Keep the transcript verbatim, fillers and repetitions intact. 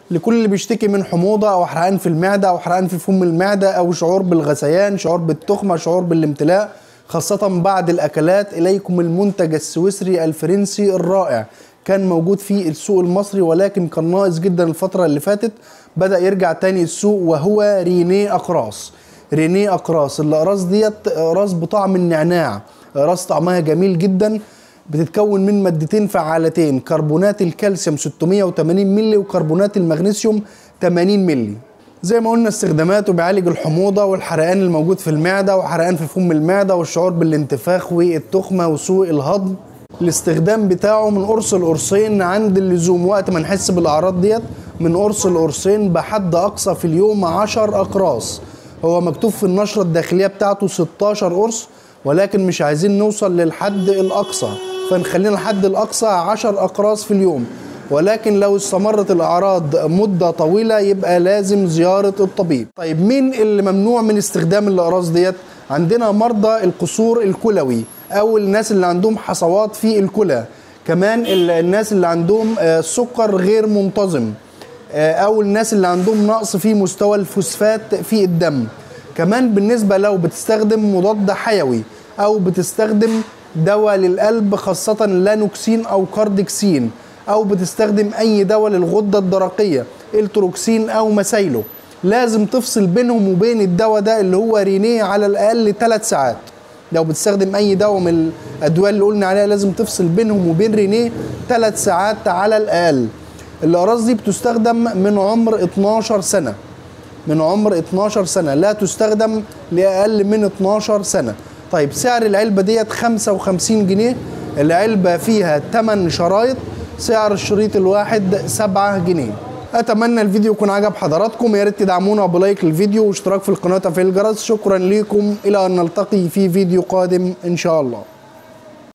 لكل اللي بيشتكي من حموضه او حرقان في المعده او حرقان في فم المعده او شعور بالغثيان، شعور بالتخمه، شعور بالامتلاء خاصه بعد الاكلات، اليكم المنتج السويسري الفرنسي الرائع. كان موجود في السوق المصري ولكن كان ناقص جدا الفتره اللي فاتت، بدأ يرجع تاني السوق، وهو رينيه اقراص. رينيه اقراص، الاقراص ديت اقراص بطعم النعناع، اقراص طعمها جميل جدا، بتتكون من مادتين فعالتين، كربونات الكالسيوم ستمية وتمانين مللي وكربونات المغنيسيوم تمانين مللي. زي ما قلنا استخداماته بيعالج الحموضه والحرقان الموجود في المعده وحرقان في فم المعده والشعور بالانتفاخ والتخمه وسوء الهضم. الاستخدام بتاعه من قرص لقرصين عند اللزوم، وقت ما نحس بالاعراض ديت من قرص لقرصين بحد اقصى في اليوم عشر اقراص. هو مكتوب في النشره الداخليه بتاعته ستاشر قرص، ولكن مش عايزين نوصل للحد الاقصى، فنخلينا الحد الاقصى عشر اقراص في اليوم. ولكن لو استمرت الاعراض مده طويله يبقى لازم زياره الطبيب. طيب مين اللي ممنوع من استخدام الاقراص ديت؟ عندنا مرضى القصور الكلوي، او الناس اللي عندهم حصوات في الكلى، كمان الناس اللي عندهم سكر غير منتظم، او الناس اللي عندهم نقص في مستوى الفوسفات في الدم. كمان بالنسبه لو بتستخدم مضاد حيوي او بتستخدم دواء للقلب خاصه لانوكسين او كاردكسين، او بتستخدم اي دواء للغده الدرقيه التروكسين او مسايله، لازم تفصل بينهم وبين الدواء ده اللي هو رينيه على الاقل ثلاث ساعات. لو بتستخدم اي دواء من الادويه اللي قلنا عليها لازم تفصل بينهم وبين رينيه ثلاث ساعات على الاقل. الاقراص دي بتستخدم من عمر اتناشر سنه، من عمر اتناشر سنه، لا تستخدم لاقل من اتناشر سنه. طيب سعر العلبه ديت خمسة وخمسين جنيه، العلبه فيها تمن شرايط، سعر الشريط الواحد سبعة جنيه. اتمنى الفيديو يكون عجب حضراتكم، يا ريت تدعمونا بلايك للفيديو واشتراك في القناه وتفعيل الجرس. شكرا لكم، الى ان نلتقي في فيديو قادم ان شاء الله.